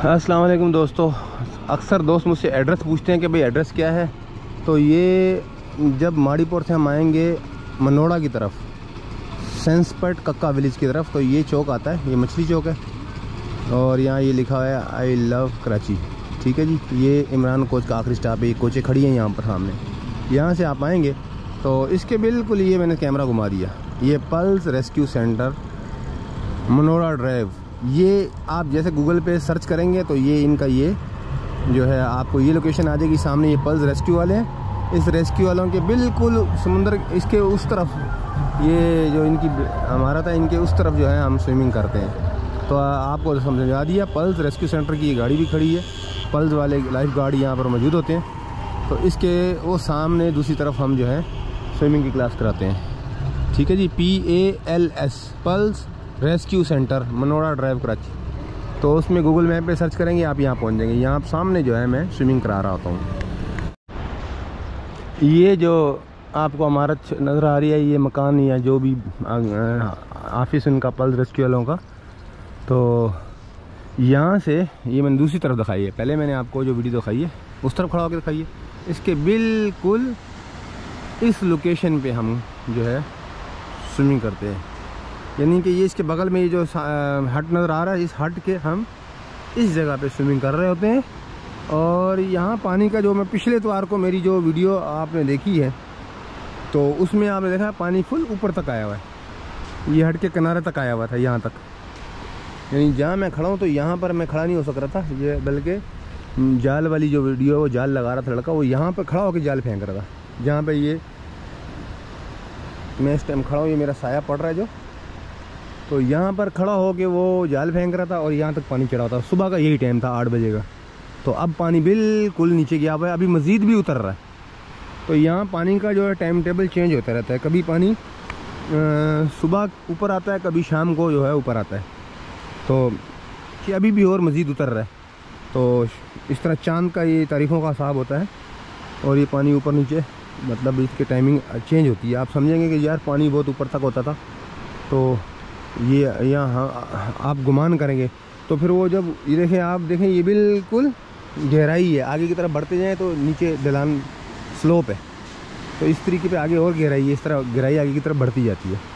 अस्सलाम वालेकुम दोस्तों। अक्सर दोस्त मुझसे एड्रेस पूछते हैं कि भाई एड्रेस क्या है। तो ये जब माड़ीपुर से हम आएंगे मनोड़ा की तरफ, सेंसपर्ट कक्का विलेज की तरफ, तो ये चौक आता है, ये मछली चौक है। और यहाँ ये लिखा हुआ है आई लव कराची। ठीक है जी, ये इमरान कोच का आखिरी स्टॉप है। ये कोचें खड़ी हैं यहाँ पर सामने। यहाँ से आप आएंगे तो इसके बिल्कुल ये मैंने कैमरा घुमा दिया, ये Pals rescue centre Manora drive. ये आप जैसे गूगल पे सर्च करेंगे तो ये इनका ये जो है आपको ये लोकेशन आ जाएगी सामने। ये पल्स रेस्क्यू वाले हैं। इस रेस्क्यू वालों के बिल्कुल समुंदर इसके उस तरफ, ये जो इनकी हमारा था, इनके उस तरफ जो है हम स्विमिंग करते हैं। तो आपको समझा दिया, पल्स रेस्क्यू सेंटर की ये गाड़ी भी खड़ी है। पल्स वाले लाइफ गार्ड यहाँ पर मौजूद होते हैं। तो इसके वो सामने दूसरी तरफ हम जो है स्विमिंग की क्लास कराते हैं। ठीक है जी, PALS Pals rescue centre Manora drive Karachi. तो उसमें गूगल मैप पे सर्च करेंगे, आप यहाँ पहुँच जाएंगे। यहाँ सामने जो है मैं स्विमिंग करा रहा होता हूँ। ये जो आपको इमारत नज़र आ रही है, ये मकान या जो भी ऑफिस उनका पल्स रेस्क्यू वालों का। तो यहाँ से ये मैंने दूसरी तरफ दिखाई है। पहले मैंने आपको जो वीडियो दिखाई है उस तरफ खड़ा होकर दिखाई है। इसके बिल्कुल इस लोकेशन पे हम जो है स्विमिंग करते हैं। यानी कि ये इसके बगल में ये जो हट नज़र आ रहा है, इस हट के हम इस जगह पे स्विमिंग कर रहे होते हैं। और यहाँ पानी का जो मैं पिछले इतवार को मेरी जो वीडियो आपने देखी है तो उसमें आपने देखा पानी फुल ऊपर तक आया हुआ है। ये हट के किनारे तक आया हुआ था, यहाँ तक। यानी जहाँ मैं खड़ा हूँ तो यहाँ पर मैं खड़ा नहीं हो सक रहा था, ये बल्कि जाल वाली जो वीडियो वो जाल लगा रहा था लड़का, वो यहाँ पर खड़ा होकर जाल फेंक रहा था। जहाँ पर ये मैं इस टाइम खड़ा हूँ, ये मेरा साया पड़ रहा है जो, तो यहाँ पर खड़ा होके वो जाल फेंक रहा था और यहाँ तक पानी चढ़ा था। सुबह का यही टाइम था 8 बजे का। तो अब पानी बिल्कुल नीचे गया हुआ है, अभी मज़ीद भी उतर रहा है। तो यहाँ पानी का जो है टाइम टेबल चेंज होता रहता है। कभी पानी सुबह ऊपर आता है, कभी शाम को जो है ऊपर आता है। तो कि अभी भी और मज़ीद उतर रहा है। तो इस तरह चांद का ये तारीखों का हिसाब होता है। और ये पानी ऊपर नीचे मतलब इसकी टाइमिंग चेंज होती है। आप समझेंगे कि यार पानी बहुत ऊपर तक होता था, तो ये यहाँ आप गुमान करेंगे तो फिर वो जब ये देखें, आप देखें ये बिल्कुल गहराई है। आगे की तरफ बढ़ते जाएं तो नीचे ढलान स्लोप है, तो इस तरीके पे आगे और गहराई है। इस तरह गहराई आगे की तरफ बढ़ती जाती है।